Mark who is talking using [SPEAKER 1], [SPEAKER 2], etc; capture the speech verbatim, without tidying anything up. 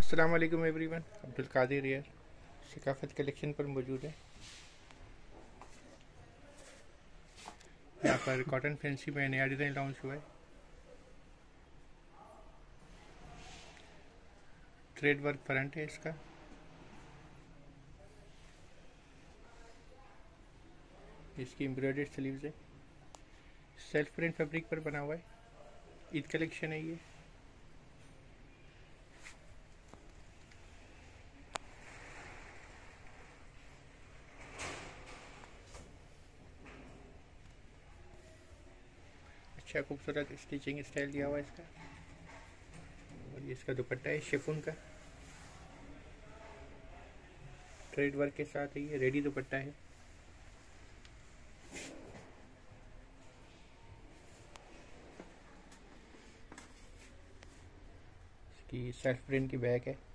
[SPEAKER 1] अस्सलाम वालेकुम एवरीवन। अब्दुल कादिर यार सकाफत कलेक्शन पर मौजूद है। यहाँ पर कॉटन फैंसी में नया डिज़ाइन लॉन्च हुआ है। थ्रेड वर्क फ्रंट है इसका। इसकी एम्ब्रॉयडर्ड स्लीव्स है। सेल्फ प्रिंट फैब्रिक पर बना हुआ है। ईद कलेक्शन है ये। अच्छा खूबसूरत स्टिचिंग स्टाइल दिया हुआ है इसका। और ये इसका दुपट्टा है शिफॉन का। थ्रेड वर्क के साथ है, ये रेडी दुपट्टा है। इसकी सेल्फ प्रिंट की बैक है।